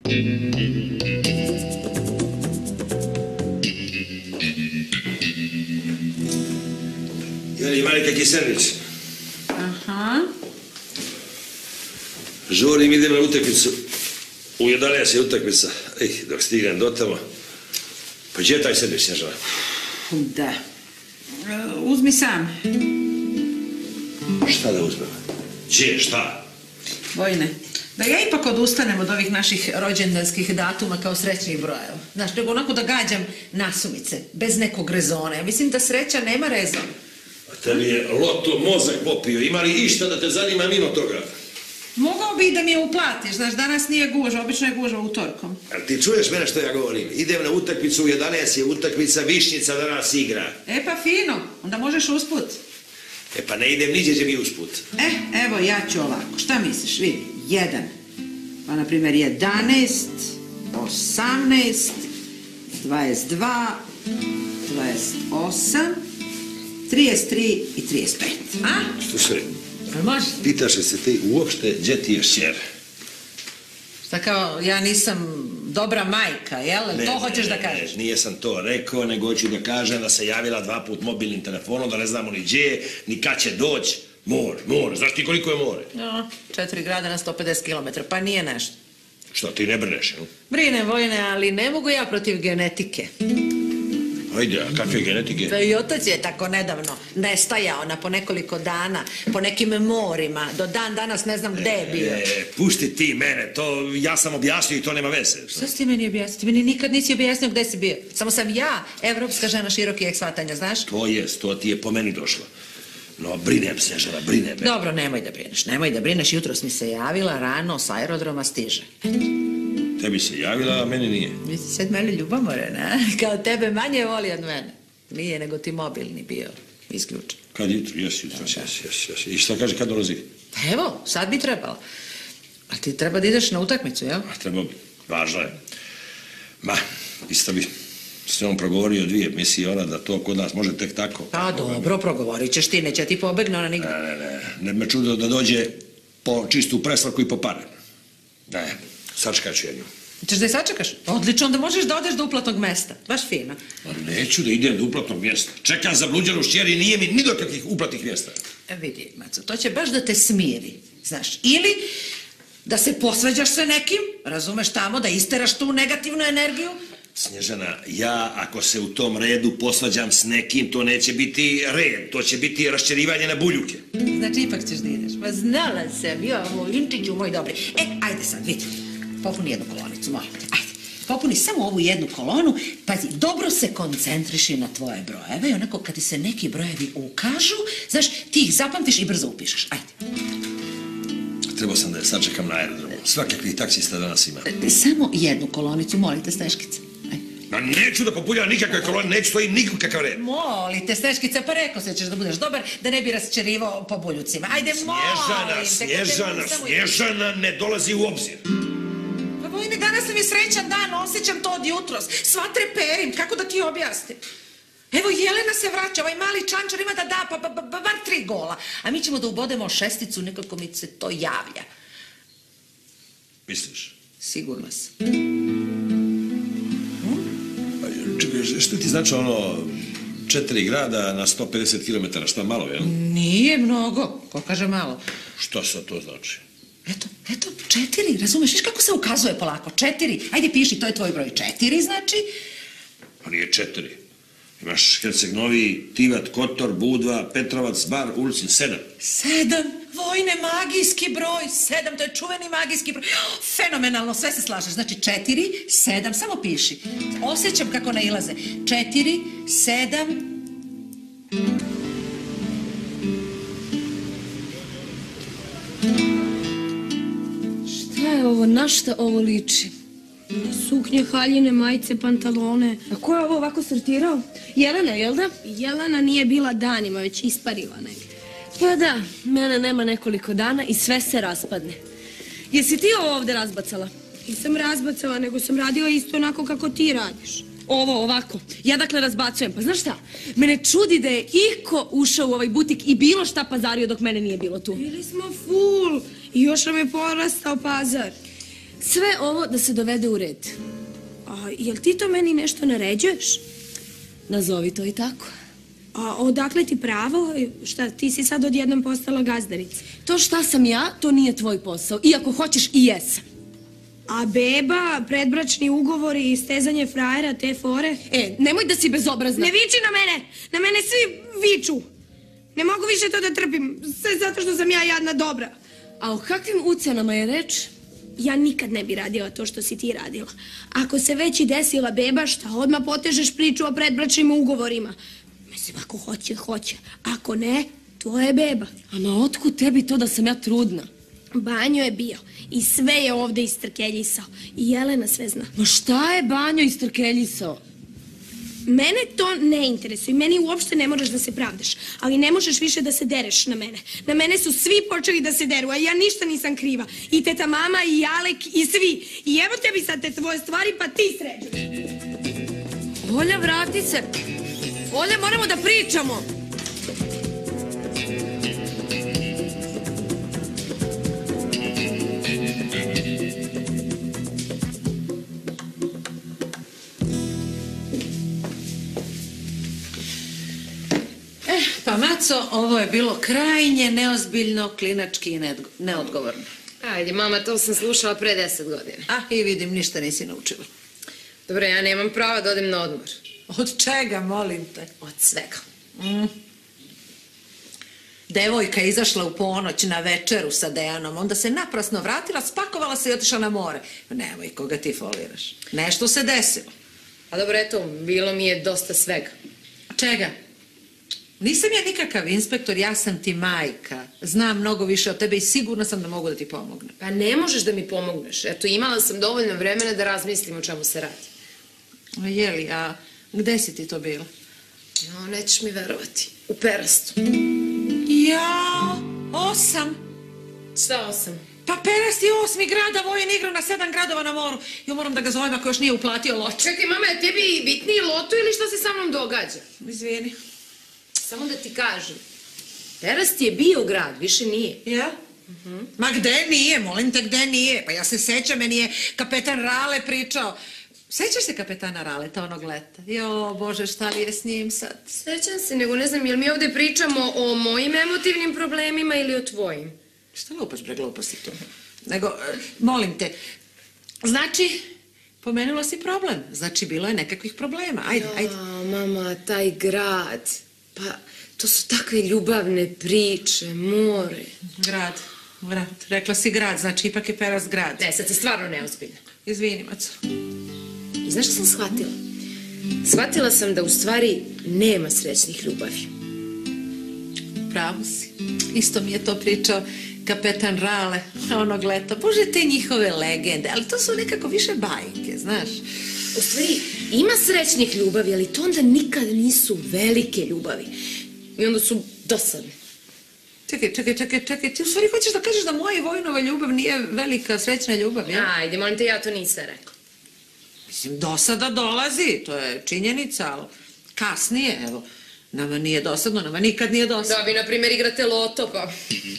Jeli, ima nekakvi sandvič? Aha. Žurim, idem na utakmicu. U 11 je utakmica. Dok stignem do tamo. Pa gdje je taj sandvič, Snježana? Da. Uzmi sam. Šta da uzmem? Gdje, šta? Vojne, da ja ipak odustanem od ovih naših rođendanskih datuma kao srećnih brojeva. Znaš, nego onako da gađam nasumice, bez nekog rezona. Ja mislim da sreća nema rezona. A tebi je loto mozak popio. Ima li išta da te zanima mimo toga? Mogao bi da mi je uplatiš, znaš, danas nije gužva, obično je gužva utorkom. A ti čuješ mene što ja govorim? Idem na utakmicu, u 11 je utakmica, Višnjica danas igra. E pa fino, onda možeš usput. E pa ne idem niđe mi usput. Evo ja ću ovako, šta misliš, vidi, 1, pa na primjer 11, 18, 22, 28, 33 i 35, a? Slušaj, može? pitaš li se ti uopšte gdje ti je šćer? Šta kao, ja nisam dobra majka, jel? To hoćeš da kažeš? Ne, nije sam to rekao, nego hoću da kažem da se javila 2 put mobilnim telefonom, da ne znamo ni gdje je, ni kad će doći. More. Znaš ti koliko je more? 4 grada na 150 km, pa nije nešto. Što, ti ne brineš, jel? Brinem, Vojne, ali ne mogu ja protiv genetike. Ajde, a kakve genetike? Pa i otac je tako nedavno nestajao na po nekoliko dana, po nekim morima, do dan danas ne znam gde je bio. Pušti ti mene, to ja sam objasnio i to nema veze. Šta si ti meni objasnio? Ti meni nikad nisi objasnio gde si bio. Samo sam ja, evropska žena širokih shvatanja, znaš? To ti je po meni došlo. No, brinem se, žena, brinem. Dobro, nemoj da brineš. Jutros mi se javila rano s aerodroma, stiže. Tebi se javila, a meni nije. Vi si sad malo ljubomoran, a? Kao tebe manje voli od mene. Nije, nego ti mobilni bio isključen. Kad jutro? Jes. I šta kaže, kad dolazi? Evo, sad bi trebalo. A ti treba da ideš na utakmicu, jel? Treba bi. Važno je. Ma, isto bi s njom progovorio 2, misli ona da to kod nas može tek tako. Pa dobro, progovorit ćeš ti, neće ti pobegne ona nigdje. Ne me čudo da dođe po čistu preslaku i po pare. Ne, sačekat ću jednu. Ćeš da je sačekaš? Odlično, onda možeš da odeš do uplatnog mesta. Baš fino. Neću da idem do uplatnog mjesta. Čekam za bluđanu šćer i nije mi ni do kakvih uplatnih mjesta. Vidi, Maco, to će baš da te smiri, znaš. Ili da se posvađaš sa nekim, razumeš tamo, da isteraš tu negativnu energiju. Snježana, ja ako se u tom redu posvađam s nekim, to neće biti red, to će biti raščerivanje na buljuke. Znači, ipak ćeš da ideš. Pa znala sam, ja, Linčiću, moj dobri. Ajde sad, vidi, popuni jednu kolonicu, molim te, ajde. Popuni samo ovu jednu kolonu, pazi, dobro se koncentriši na tvoje brojeve i onako kad ti se neki brojevi ukažu, znaš, ti ih zapamtiš i brzo upišeš, ajde. Trebao sam da je sačekam na aerodromu. Svakakvih taksista danas ima. Samo jednu kolonicu, molite, Sneškice. Ma neću da populjam nikakve kolone, neću stojim nikakav red. Molite, Sneškice, pa rekao se ćeš da budeš dobar, da ne bi rasčerivao po buljucima. Ajde, molim te. Snježana ne dolazi u obzir. Pa Vojne, danas nam je srećan dan, osjećam to od jutros. Sva treperim, kako da ti objasnim? Evo, Jelena se vraća, ovaj mali čančar ima da da, pa bar 3 gola. A mi ćemo da ubodemo šesticu, nekako mi se to javlja. Misliš? Sigurno sam. Čekaj, što ti znači ono 4 grada na 150 km, šta malo, jel? Nije mnogo, ko kaže malo. Što sad to znači? Eto, 4, razumeš, viš kako se ukazuje polako, 4. Ajde piši, to je tvoj broj, 4 znači. Pa nije 4. Imaš Herceg Novi, Tivat, Kotor, Budva, Petrovac, Bar, Ulcin, 7. 7, Vojne, magijski broj, 7, to je čuveni magijski broj. Fenomenalno, sve se slažeš. Znači 4, 7, samo piši. Osjećam kako nailaze. 4, 7... Šta je ovo, na šta ovo liči? Suknje, haljine, majice, pantalone. A ko je ovo ovako sortirao? Jelena, jel da? Jelena nije bila danima, već isparila negdje. Pa da, mene nema nekoliko dana i sve se raspadne. Jesi ti ovo ovdje razbacala? Nisam razbacala, nego sam radila isto onako kako ti radiš. Ovo, ovako. Ja dakle razbacujem. Pa znaš šta? Mene čudi da je iko ušao u ovaj butik i bilo šta pazario dok mene nije bilo tu. Bili smo full i još nam je porastao pazar. Sve ovo da se dovede u red. A jel ti to meni nešto naređuješ? Nazovi to i tako. A odakle ti pravo? Šta, ti si sad odjednom postala gazdarica? To šta sam ja, to nije tvoj posao. Iako hoćeš i jesam. A beba, predbračni ugovori i stezanje frajera, te fore? Nemoj da si bezobrazna. Ne viči na mene! Na mene svi viču! Ne mogu više to da trpim, sve zato što sam ja jadna dobra. A o kakvim ucenama je reč? Ja nikad ne bi radila to što si ti radila. Ako se već i desila beba, šta odmah potežeš priču o predbračnim ugovorima? Mislim, ako hoće, hoće. Ako ne, to je beba. Ama otkud tebi to da sam ja trudna? Banjo je bio i sve je ovde istrkeljisao. I Jelena sve zna. Ma šta je Banjo istrkeljisao? Mene to ne interesuje. Meni uopšte ne moraš da se pravdaš. Ali ne možeš više da se dereš na mene. Na mene su svi počeli da se deru, a ja ništa nisam kriva. I teta mama, i Alek, i svi. I evo tebi sad te tvoje stvari, pa ti sređuj. Olja, vrati se. Olja, moramo da pričamo. Pa Maco, ovo je bilo krajnje neozbiljno, klinački i neodgovorno. Ajde, mama, to sam slušala pre 10 godina. I vidim, ništa nisi naučila. Dobro, ja nemam prava da odem na odmor. Od čega, molim te? Od svega. Devojka je izašla u ponoć na večeru sa Dejanom, onda se naprasno vratila, spakovala se i otišla na more. Nemoj, koga ti foliraš. Nešto se desilo. A dobro, eto, bilo mi je dosta svega. Čega? Nisam ja nikakav inspektor, ja sam ti majka. Znam mnogo više od tebe i sigurna sam da mogu da ti pomognem. Pa ne možeš da mi pomogneš. Eto, imala sam dovoljno vremena da razmislim o čemu se radi. Jeli, a gde si ti to bila? No, nećeš mi verovati. U Perastu. Ja, 8. Šta 8? Pa Perast je 8. grad, a Vojin igrao na 7 gradova na moru. Ja moram da ga zovem ako još nije uplatio loto. Čekaj, mama, je tebi bitniji loto ili šta se sa mnom događa? Izvini. Samo da ti kažem. Perast je bio grad, više nije. Ja? Ma gde nije, molim te, gde nije? Pa ja se sećam, meni je kapetan Rale pričao. Sećaš se kapetana Raleta onog leta? Jo, Bože, šta li je s njim sad? Sećam se, nego ne znam, jel mi ovde pričamo o mojim emotivnim problemima ili o tvojim? Šta lupaš, bre, gluposti tu? Nego, molim te, znači, pomenula si problem. Znači, bilo je nekakvih problema. Ajde, ajde. Mama, taj grad, pa to su takve ljubavne priče, more. Grad, rekla si grad, znači ipak je Perast grad. Ne, sad se stvarno neozbiljno. Izvini, Maco. I znaš što sam shvatila? Shvatila sam da u stvari nema srećnih ljubavi. Pravo si. Isto mi je to pričao kapetan Rale onog leta. Bože, te njihove legende, ali to su nekako više bajke, znaš. U stvari, ima srećnih ljubavi, ali to onda nikad nisu velike ljubavi. I onda su dosadne. Čekaj, ti u stvari hoćeš da kažeš da moja i Vojinova ljubav nije velika srećna ljubav, ja? Ajde, molim te, ja to nisam rekla. Mislim, dosada dolazi, to je činjenica, ali kasnije, evo, nama nije dosadno, nama nikad nije dosadno. Da, vi, na primjer, igrate loto, pa...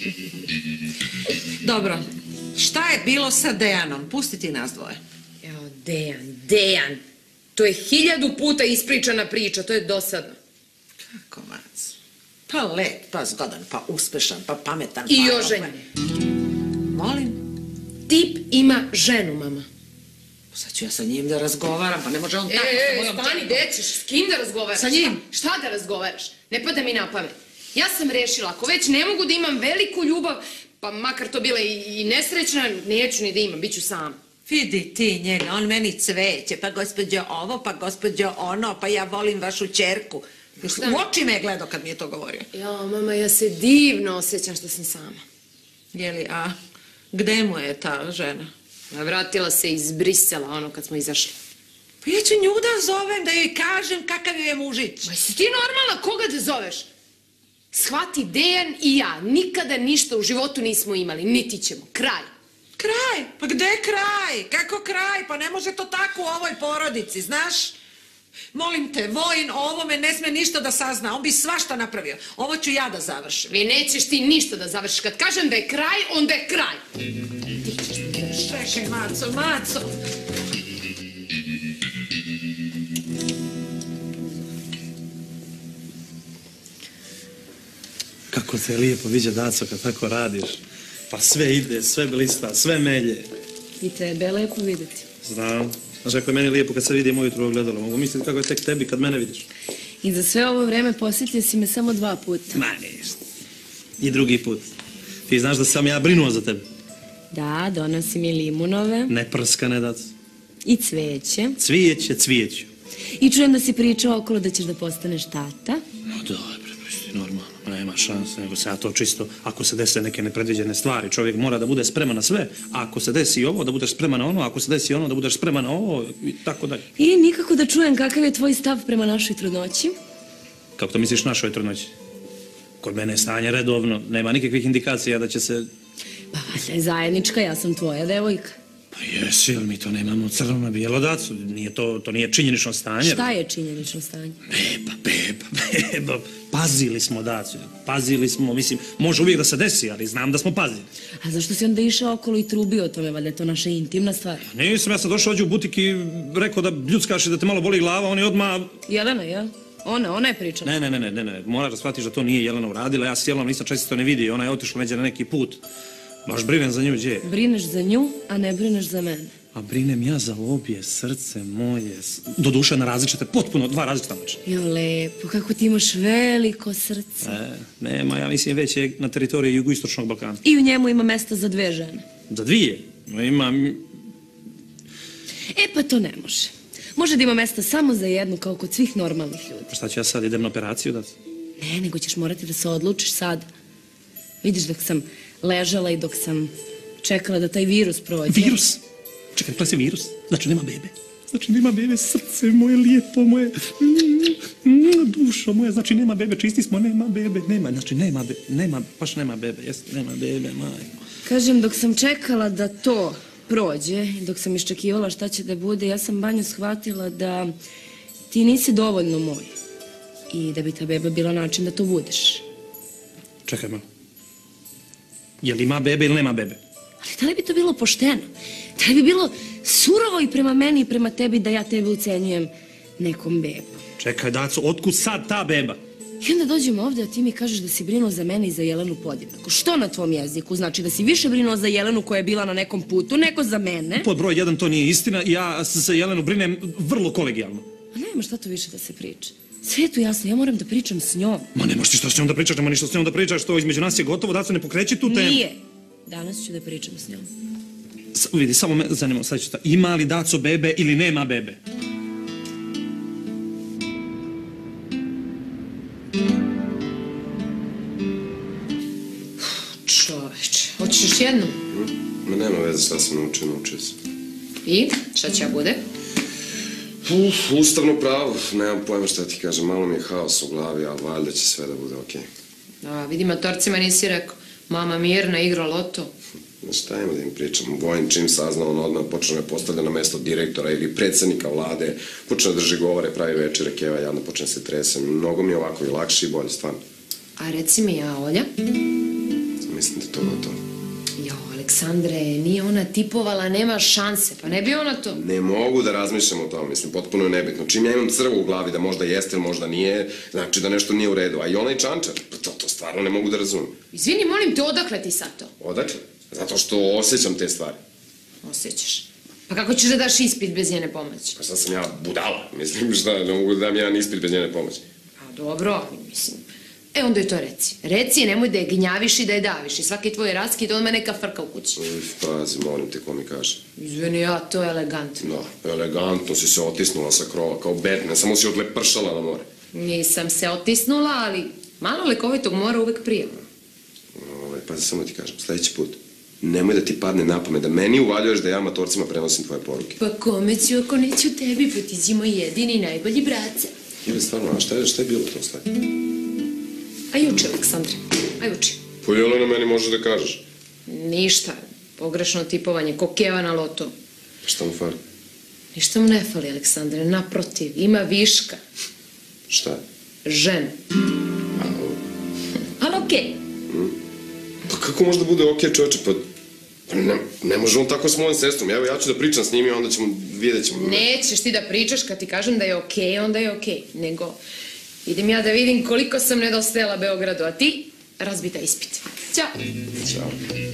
Dobro, šta je bilo sa Dejanom? Pusti ti nas dvoje. Evo, Dejan. To je 1000 puta ispričana priča, to je dosadno. Kako, Mac? Pa lep, pa zgodan, pa uspešan, pa pametan. I oženjen. Molim? Tip ima ženu, mama. Sad ću ja sa njim da razgovaram, pa ne može on tako sa mojom stani, gde ćeš? S kim da razgovaraš? Sa njim? Šta da razgovaraš? Ne pada mi na pamet. Ja sam rešila, ako već ne mogu da imam veliku ljubav, pa makar to bila i nesrećna, neću ni da imam, bit ću sama. Vidi ti njega, on meni cveće, pa gospođo ovo, pa gospođo ono, pa ja volim vašu ćerku. U oči me je gledao kad mi je to govorio. Ja, mama, ja se divno osjećam što sam sama. Jeli, a gde mu je ta žena? Vratila se iz Brisela, ono kad smo izašli. Pa ja ću nju da zovem, da joj kažem kakav je mužić. Ma jesi ti normalna, koga da zoveš? Shvati, Dejan i ja nikada ništa u životu nismo imali, niti ćemo. Kraj. Kraj? Pa gde kraj? Kako kraj? Pa ne može to tako u ovoj porodici, znaš? Molim te, Vojin o ovome ne sme ništa da sazna, on bi svašta napravio. Ovo ću ja da završim. Vi nećeš ti ništa da završiš. Kad kažem da je kraj, onda je kraj. Ti ćeš mi daš. Čekaj, Maco. Kako te lijepo viđa, Daco, kad tako radiš. Pa sve ide, sve blista, sve melje. I tebe je lepo vidjeti. Znam. Znaš kako je meni lijepo kad se vidim ujutro u ogledalo. Mogu misliti kako je tek tebi kad mene vidiš. I za sve ovo vreme posjetio si me samo 2 puta. Ma ništa. I drugi put. Ti znaš da sam ja brinuo za tebe. Da, donosi mi limunove. Ne prskane, Daco. I cvijeće. Cvijeću. I čujem da si pričao okolo da ćeš da postaneš tata. No dobro, pusti, normalno. Nema šanse, nego se ja to čisto, ako se dese neke nepredviđene stvari, čovjek mora da bude spreman na sve. A ako se desi ovo, da budeš spreman na ono, ako se desi ono, da budeš spreman na ovo, i tako dalje. I nikako da čujem kakav je tvoj stav prema našoj trudnoći. Kako to misliš našoj trudnoći? Kod mene je stanje redovno, nema nikakvih indikacija da će se... Pa valjda je zajednička, ja sam tvoja devojka. Pa jesi, ali mi to nemamo crno na bijelo, Dacu. To nije činjenično stanje. Šta je činjenično stanje? Beba. Pazili smo, Dacu. Pazili smo, mislim, može uvijek da se desi, ali znam da smo pazili. A zašto si onda išao okolo i trubio o tome, valjda je to naša intimna stvar? Nisam, ja sam došao ovdje u butik i rekao da bljuckaš i da te malo boli glava, on je odmah... Jelena, jel? Ona je pričala. Ne, moraš da shvatiš da to nije Jelena uradila, ja s Jelenom nisam često ne vidi, ona je otišla neđe na neki put. Baš brinem za nju, gdje? Brineš za nju, a ne brineš za mene. A brinem ja za obje, srce moje, doduše na različite, potpuno 2 različita načina. Jo, lepo, kako ti imaš veliko srce. Nema, ja mislim već je na teritoriji jugoistočnog Balkana. I u njemu ima mesta za 2 žene. Za 2? Ima... Pa to ne može. Može da ima mesta samo za jednu, kao kod svih normalnih ljudi. Pa šta ću ja sad, idem na operaciju da... Ne, nego ćeš morati da se odlučiš sad. Vidiš, dok sam ležala i dok sam čekala da taj virus prođe. Virus? Čekaj, rekla si virus? Znači nema bebe. Znači nema bebe, srce moje, lijepo moje, dušo moje, znači nema bebe, čisti smo, nema bebe, baš nema bebe, nema bebe, majko. Kažem, dok sam čekala da to prođe, dok sam iščekivala šta će da bude, ja sam, Banjo, shvatila da ti nisi dovoljno moj i da bi ta beba bila način da to budeš. Čekaj malo. Je li ima bebe ili nema bebe? Ali da li bi to bilo pošteno? Da li bi bilo surovo i prema meni i prema tebi da ja tebe ucenjujem nekom bebom? Čekaj, Daco, otkud sad ta beba? I onda dođemo ovdje, a ti mi kažeš da si brinuo za mene i za Jelenu podjednako. Što na tvom jeziku? Znači da si više brinuo za Jelenu koja je bila na nekom putu, nego za mene? Pod broj 1 to nije istina, ja se Jelenu brinem vrlo kolegijalno. A nema šta tu više da se priča. Sve je tu jasno, ja moram da pričam s njom. Ma ne možeš ti što s njom da pričaš, nema ništa s njom da pričaš, to između nas je gotovo, Daco, ne pokreći tu temu. Nije. Danas ću da pričam s njom. Vidi, samo me zanima, sad ću ta, ima li Daco bebe ili nema bebe? Čoveče, hoćeš još jednu? Ma nema veze, šta sam naučio sam. I? Šta će ja bude? Ustavno pravo, nemam pojma šta ti kažem, malo mi je haos u glavi, ali valjda će sve da bude okej. A, vidi, matorcima nisi rekao. Mama Mirna igra loto. Šta ima da im pričam? Vojn čim saznao, on odmah počne me postavlja na mesto direktora ili predsjednika vlade, počne da drži govore, pravi večere, keva, jadno počne se tresem. Mnogo mi je ovako i lakše i bolje, stvarno. A reci mi, a Olja? Mislim da je to gotovo. Jo, Aleksandre, nije ona tipovala, nema šanse, pa ne bi ona to. Ne mogu da razmišljam o tom, mislim, potpuno je nebitno. Čim ja imam crvo u glavi da možda jeste ili možda nije, znači da nešto nije u redu. A i onaj čančar, pa to stvarno ne mogu da razumim. Izvini, molim te, odakle ti sad to? Odakle? Zato što osjećam te stvari. Osjećaš? Pa kako ćeš da daš ispit bez njene pomoći? Pa sad sam ja budala, mislim, šta, ne mogu da dam jedan ispit bez njene pomoći. A dobro, mislim. Onda je to reci. Reci, nemoj da je gnjaviš i da je daviš. I svaki tvoj raskid odmah neka frka u kući. Pazi, molim te, ko mi kaže. Izvini, ja, to je elegantno. Da, elegantno si se otisnula sa krova, kao Batman, samo si odlepršala na more. Nisam se otisnula, ali malo lekovitog mora uvek prije. Pazi, samo ti kažem, sljedeći put, nemoj da ti padne na pamet, da meni uvaljuješ da ja matorcima prenosim tvoje poruke. Pa kome ću ako neću tebi, pa ti si moj jedini i najbolji braca. Ili stvarno, a šta je bilo to stvari? A juče, Aleksandre, a juče. Pa Jelena meni može da kažeš? Ništa, pogrešno tipovanje, ko keva na loto. Šta mu fali? Ništa mu ne fali, Aleksandre, naprotiv, ima viška. Šta? Ženu. Ali okej. Pa kako može da bude okej, čovječe, pa Ne može on tako s mojom sestrom. Evo, ja ću da pričam s njim i onda vidjet ćemo. Nećeš ti da pričaš kad ti kažem da je okej, onda je okej. Nego, idem ja da vidim koliko sam nedostajala Beogradu, a ti razbita ispit. Ćao. Ćao.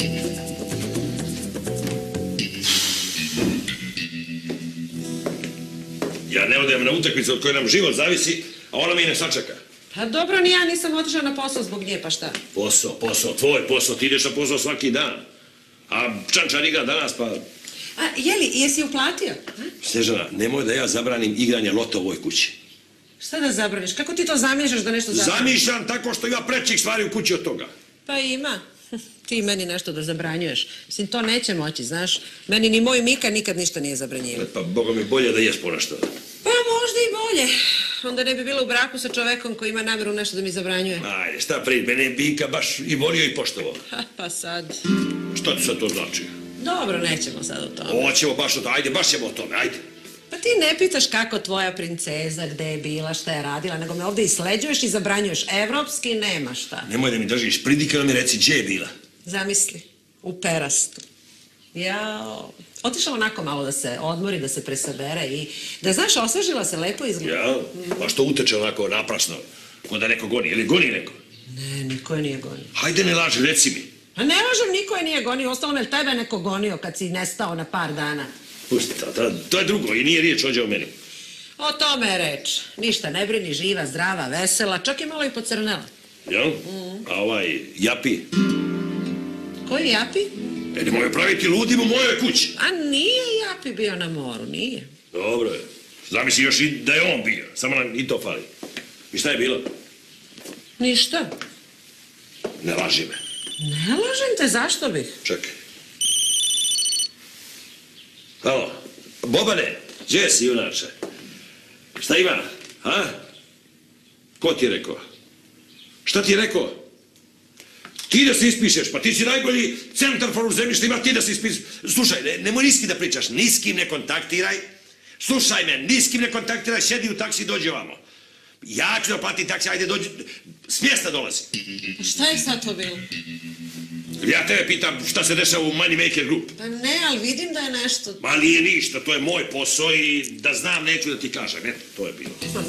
Ja ne odem na utakmicu od koje nam život zavisi, a ona mi ne sačeka. Pa dobro, ni ja nisam otišla na posao zbog nje, pa šta? Posao, tvoj posao, ti ideš na posao svaki dan. A Čančar igra danas, pa... A, jesi uplatio? Snežana, nemoj da ja zabranim igranje loto u ovoj kući. Šta da zabraniš? Kako ti to zamišljaš da nešto zabraniš? Zamišljam tako što ima prečih stvari u kući od toga. Pa ima. Ti meni nešto da zabranjuješ. Mislim, to neće moći, znaš. Meni ni moj Mika nikad ništa nije zabranjivao. Pa Boga mi bolje da jes ponašto. Pa možda i bolje. Onda ne bi bila u braku sa čovekom koji ima namjeru nešto da mi zabranjuje. Ajde, šta prije, mene je Bika baš i volio i poštovao. Pa sad... Šta ti sad to znači? Dobro, nećemo sad o tome. Hoćemo baš o tome, ajde, baš ćemo o tome, ajde. Pa ti ne pitaš kako tvoja princeza, gde je bila, šta je radila, nego me ovdje isleđuješ i zabranjuješ. Evropski nema šta. Nemoj da mi držiš pridike, da mi reci gdje je bila. Zamisli, u Perastu. Jao. Otišla onako malo da se odmori, da se presabere i da, znaš, osvežila se, lepo izgleda. Ja, pa što uteče onako naprasno, ko da neko goni, ili goni neko? Ne, niko je nije gonio. Hajde ne laži, reci mi. Pa ne lažem, niko je nije gonio, ostalo me tebe neko gonio kad si nestao na par dana. Pusti, to je drugo i nije riječ ođe o meni. O tome je reč. Ništa ne brini, živa, zdrava, vesela, čak i malo i pocrnela. Jel? A ovaj Japi? Koji Japi? Nemoj praviti ludim u mojoj kući. A nije Japi bio na moru, nije. Dobro je. Zamisli još i da je on bio, samo nam i to fali. I šta je bilo? Ništa. Ne laži me. Ne lažem te, zašto bih? Čekaj. Halo, Bobane, gdje si, junače? Šta ima, a? Ko ti je rekao? Šta ti je rekao? Ti da se ispišeš, pa ti si najbolji centarfor u zemljištima, ti da se ispišeš. Slušaj, nemoj niski da pričaš, niskim ne kontaktiraj. Slušaj me, niskim ne kontaktiraj, sjedi u taksi, dođi ovamo. Ja ću da platim taksi, ajde dođi, s mjesta dolazi. Šta je sad to bilo? Ja tebe pitam šta se dešava u Money Maker Group. Pa ne, ali vidim da je nešto... Ma nije ništa, to je moj posao i da znam neću da ti kažem, eto, to je bilo.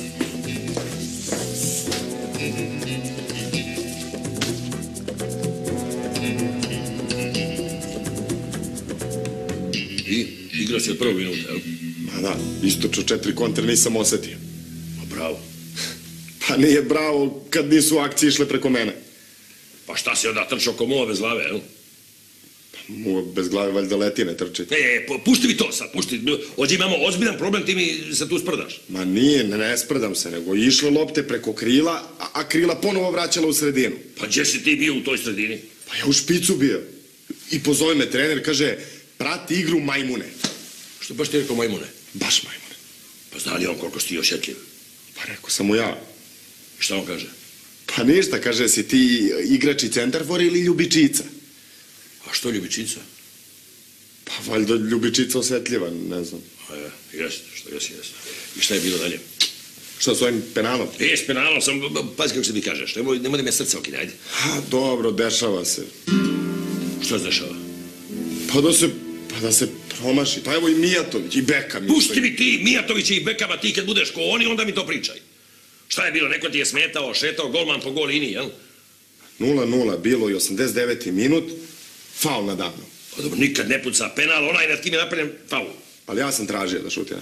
I igrao si od prvog minuta, jel? Ma da, istoču 4 kontra nisam osetio. Pa bravo. Pa nije bravo kad nisu akcije išle preko mene. Pa šta si onda trčao ko muva bez glave, jel? Muva bez glave valjda leti, ne trči. Pušti mi to sad, pušti. Ovdje imamo ozbiljan problem, ti mi se tu sprdaš. Ma nije, ne sprdam se, nego išle lopte preko krila, a krila ponovo vraćala u sredinu. Pa gdje si ti bio u toj sredini? Pa ja u špicu bio. I pozove me trener, kaže, prati igru majmune. Što baš ti rekao majmune? Baš majmune. Pa zna li on koliko si ti osjetljiv? Pa rekao sam mu ja. Šta on kaže? Pa ništa, kaže, si ti igrač i centarfor ili ljubičica? A što ljubičica? Pa valjda ljubičica osjetljiva, ne znam. A ja, jesi. I šta je bilo dalje? Šta s ovim penalom? S penalom sam, pazi kako se mi kažeš, nemoj da me srce okine, ajde. Ha, dobro, dešava se. Šta se dešava? Pa da se promaši. Pa evo i Mijatović, i Beka. Pusti mi ti Mijatovića i Bekama, ti kad budeš ko oni, onda mi to pričaj. Šta je bilo, neko ti je smetao, šetao, golman po gol liniji, jel? 0-0, bilo i 89. minut, faul na davno. Pa dobro, nikad ne puca penal, onaj nad kim je napravljen faul. Ali ja sam tražio da šutira.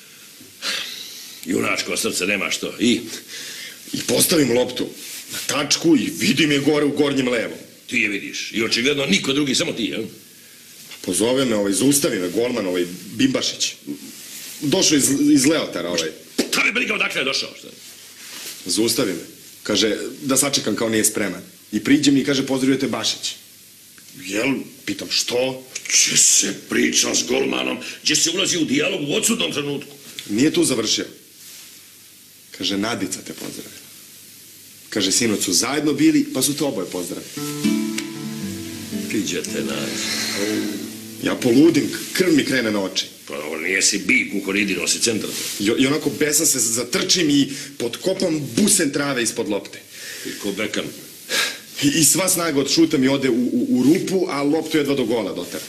Junačko srce, nema što. I postavim loptu na tačku i vidim je gore u gornjem levom. ti je vidiš. I očigledno niko drugi, samo ti, jel? Pozove me, zaustavi me golman, Bimbašić. Došao iz Leotara, Ta me briga odakle je došao, šta? Zaustavi me. Kaže, da sačekam kao nije spreman. I priđe mi i kaže, pozdravio te Bašić. Jel? Pitam, što? Gdje se priča s golmanom? Gdje se ulazi u dijalog u odsudnom trenutku? Nije tu završio. Kaže, Nadica te pozdravila. Kaže, sinoć su zajedno bili, pa su te oboje pozdravili. Kiđe te naći. Ja poludim, krv mi krene na oči. Pa ovo nije si bik u koridinu, si centar. I onako besan se zatrčim i potkopam busen trave ispod lopte. I ko bekan? I sva snaga od šuta mi ode u rupu, a loptu jedva do gola dotera.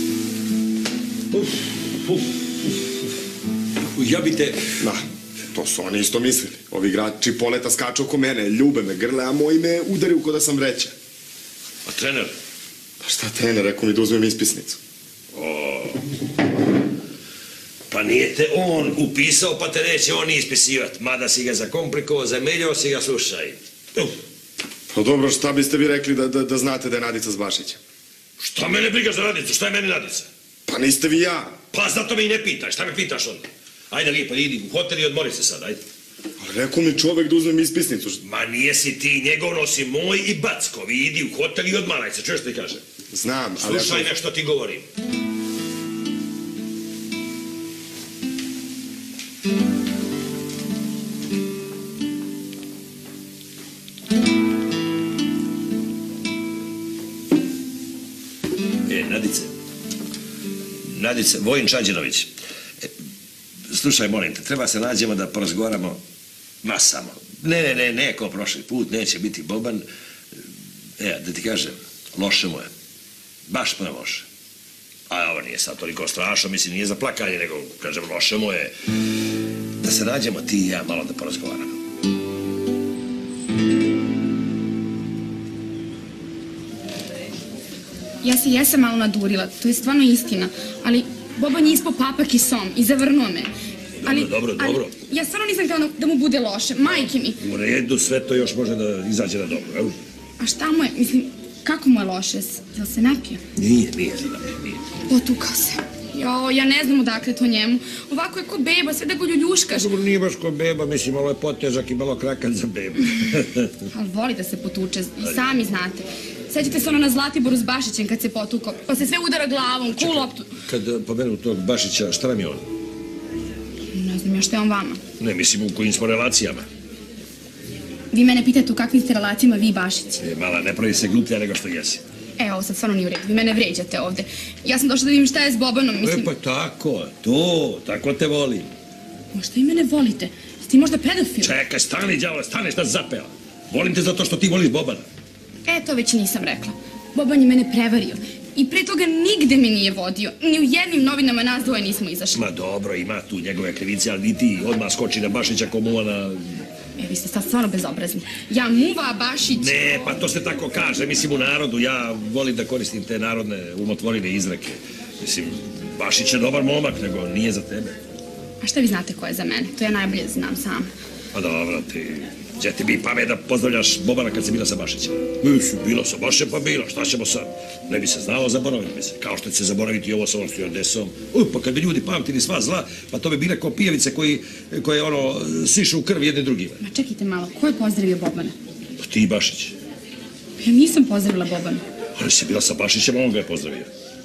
Ja bi te... Da, to su oni isto mislili. Ovi igrači poleta skaču oko mene, ljube me, grle, a moji me udariju ko da sam vreća. A trener? Pa šta trener, rekao mi da uzmem ispisnicu. Pa nije te on upisao, pa te neće on ispisivat. Mada si ga zakomplikovao, zameljao si ga, slušaj. Pa dobro, šta biste vi rekli da znate da je Nadica s Bašićem? Šta mene briga za Nadicu? Šta je meni Nadica? Pa niste vi ja. Pa zato me i ne pitaj. Šta me pitaš onda? Ajde lijepo, idi u hotel i odmori se sad, ajde. Ali rekao mi čovek da uzmem ispisnicu. Ma nije si ti, njegov nosi moj i Backovi. Idi u hotel i odmaraj se, čuješ ti kaže? Znam, ali... Slušaj nešto ti govorim. Nadice, Vojin Čađinović. Slušaj, molim te, treba se nađemo da porazgovaramo nas samo. Ne, ko prošli put, neće biti Boban. Da ti kažem, loše mu je. Baš mu je loše. A ovo nije sad toliko strašno, mislim, nije za plakanje, nego, kažem, loše mu je. Da se nađemo ti i ja malo da porazgovaramo. Ja se jesam malo nadurila, to je stvarno istina, ali Boban je ispao papak i som i zavrnuo me. Dobro. Ja stvarno nisam htjela da mu bude loše, majke mi. U redu, sve to još može da izađe na dobro, evo. A šta mu je, mislim, kako mu je loše, jel se napio? Nije. Potukao se. Jo, ja ne znam odakle to njemu. Ovako je ko beba, sve da go ljuljuškaš. Dobro, nije baš ko beba, mislim, malo je potežak i malo krakan za bebu. Ali voli da se potuče, i sami znate. Sećate se ono na Zlatiboru s Bašićem kad se potukao, pa se sve udara glavom, ku loptu. Kad pomenu tog Bašića, šta nam je on? Ne znam ja šta je on vama. Ne, mislim, u kojim smo relacijama. Vi mene pitate u kakvim ste relacijama vi i Bašić. Mala, ne pravi se gluplja nego što jesi. Ovo sad stvarno nije u redu, vi mene vređate ovde. Ja sam došla da vidim šta je s Bobanom, mislim... Pa tako te volim. Ma šta vi mene volite? Ste ti možda pedofil? Čekaj, stani, đavole, stani, šta si zapela? Volim te zato što ti voliš Bobana. To već nisam rekla. Boban je mene prevario. I pre toga nigde me nije vodio. Ni u jednim novinama nas dvoje nismo izašli. Ma dobro, ima tu njegove krivice, ali ti odmah skoči na Bašića ko muva na... Vi ste sad stvarno bezobrazni. Ja muva, a Bašić... Ne, pa to se tako kaže, mislim u narodu. Ja volim da koristim te narodne umotvorine izreke. Mislim, Bašić je dobar momak, nego nije za tebe. A šta vi znate ko je za mene? To ja najbolje znam sam. Pa dobro, gdje ti bi pamet da pozdravljaš Bobana kad si bila sa Bašićem? Bila sa Bašićem, pa bila, šta ćemo sad? Ne bi se znalo zaboraviti, mislim, kao što će se zaboraviti i ovo sa ovom stjuardesom. Pa kad bi ljudi pamtili sva zla, pa to bi bile ko pijevice koje sišu u krv jedne drugima. Ma čekajte malo, ko je pozdravio Bobana? Pa ti i Bašić. Ja nisam pozdravila Bobana. Ali si bila sa Bašićem, a on ga je pozdravio.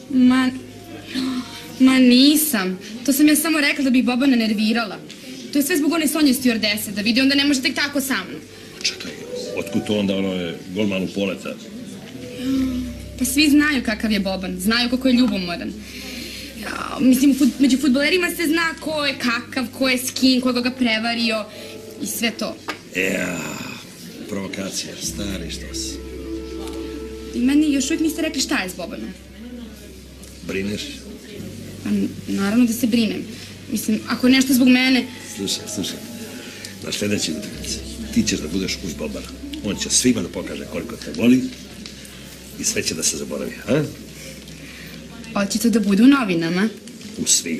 Ma nisam. To sam ja samo rekla da bih Bobana nervirala. To je sve zbog one Sonje stjuardese, da vidi onda ne može tek tako sa mnom. Čekaj, otkud to onda je golman u poleta? Pa svi znaju kakav je Boban, znaju kako je ljubomoran. Mislim, među fudbalerima se zna ko je kakav, ko je s kim, ko ga prevario i sve to. Provokacija, stari što si. I meni još uvijek niste rekli šta je s Bobanom. Brineš? Pa naravno da se brinem. Mislim, ako je nešto zbog mene... Slušaj, na sljedeći utakmici ti ćeš da budeš uz Bobana. On će svima da pokaže koliko te voli i sve će da se zaboravi, a? Hoće to da bude u novinama? U svim.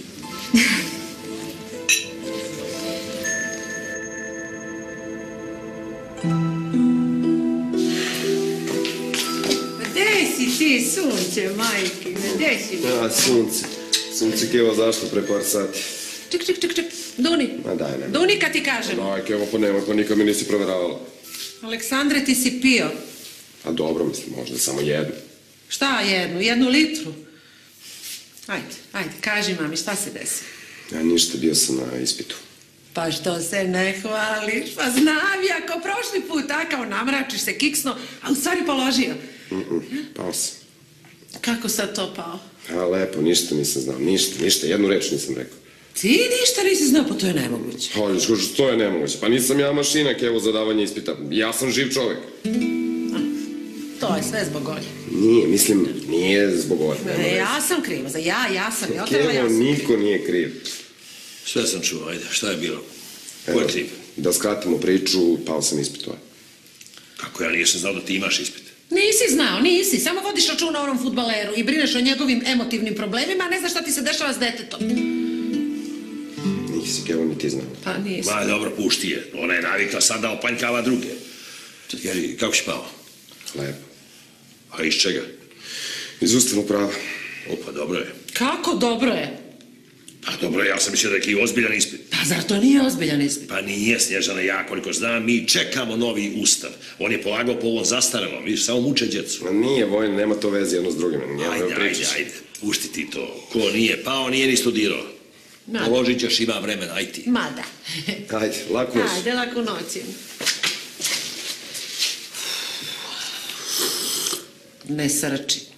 Gde si ti, sunce, majke? Gde si? Sunce kevo zašto pre par sati? Ček, Duni. Ma daj, ne. Duni kad ti kažem. Daj, kevo, pa nemoj, pa nikad mi nisi proveravala. Aleksandre, ti si pio. A dobro, mislim, možda samo jednu. Šta jednu? 1 litru? Ajde, kaži mami, šta se desi? Ja ništa, bio sam na ispitu. Pa što se ne hvališ? Pa znam ja, kao prošli put, kao namračiš se kiksno, a u stvari položio. Pao sam. Kako sad to pao? A lepo, ništa nisam znao, ništa, jednu reč nisam rekao. Ti ništa nisi znao, pa to je nemoguće. To je nemoguće, pa nisam ja mašina, kevo, za davanje ispita. Ja sam živ čovek. To je sve zbog Olje. Nije, mislim, nije zbog Olje. Ja sam kriva za ja sam je otrala, ja Kevo, sam. niko nije kriv. Sve sam čuo, ajde, šta je bilo? Ko je kriv? Da skratimo priču, pao sam ispitova. Kako ja nisam znao da ti imaš ispit? Nisi znao, nisi. Samo vodiš računa o onom fudbaleru i brineš o njegovim emotivnim problemima, a ne znaš šta ti se dešava s detetom. Nisi, Kevo, ni ti znao. Pa nisi. Ma, dobro, pušti je. Ona je navikla sad da opanjkava druge. Čekaj, kako si pao? Lepo. A iz čega? Iz ustavnog prava. O, pa dobro je. Kako dobro je? Pa dobro je, ja sam mislio da je neki ozbiljan ispit. Pa zar to nije ozbiljan ispit? Pa nije, Snježana, ja koliko znam, mi čekamo novi ustav. On je polagao po ovom zastarelom, vidiš, samo muče djecu. Ma nije, Vojn, nema to veze jedno s drugim. Ajde, pušti ti to. Ko nije pao, nije ni studirao. Položit ćeš, ima vremena, aj ti. Ma da. Ajde, laku noć. Ajde, laku noć. Ne srči.